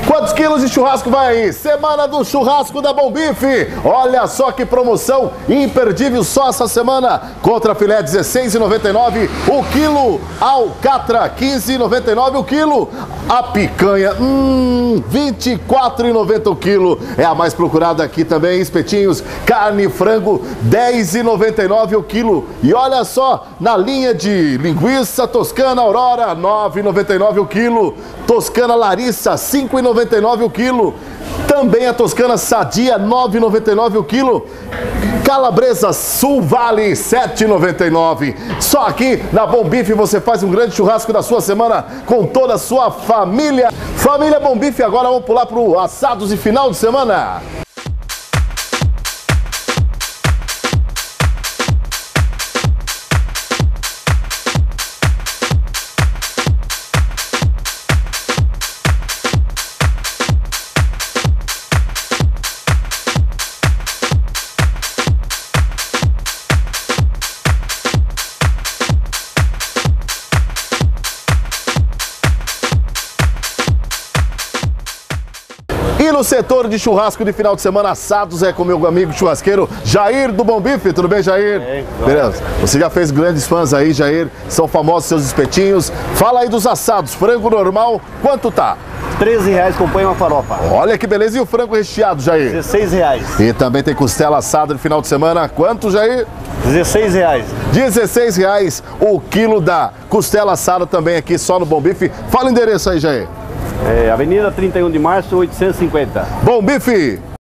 Quantos quilos de churrasco vai aí? Semana do churrasco da Bom Bife. Olha só que promoção imperdível só essa semana. Contra filé R$16,99 o quilo. Alcatra R$15,99 o quilo. A picanha R$24,90 o quilo. É a mais procurada aqui também. Espetinhos, carne, frango R$10,99 o quilo. E olha só, na linha de linguiça toscana Aurora R$9,99 o quilo. Toscana Larissa R$5,99 o quilo. Também a toscana Sadia R$9,99 o quilo. Calabresa Sul Vale R$7,99. Só aqui na Bom Bife você faz um grande churrasco da sua semana com toda a sua família. Família Bom Bife, agora vamos pular para o assados de final de semana. E no setor de churrasco de final de semana, assados, é com meu amigo churrasqueiro Jair do Bom Bife. Tudo bem, Jair? Beleza. Você já fez grandes fãs aí, Jair. São famosos seus espetinhos. Fala aí dos assados. Frango normal, quanto tá? R$13 compõe uma farofa. Olha que beleza. E o frango recheado, Jair? R$16. E também tem costela assada de final de semana. Quanto, Jair? R$16. R$16 o quilo da costela assada também aqui só no Bom Bife. Fala o endereço aí, Jair. Avenida 31 de Março, 850. Bom Bife!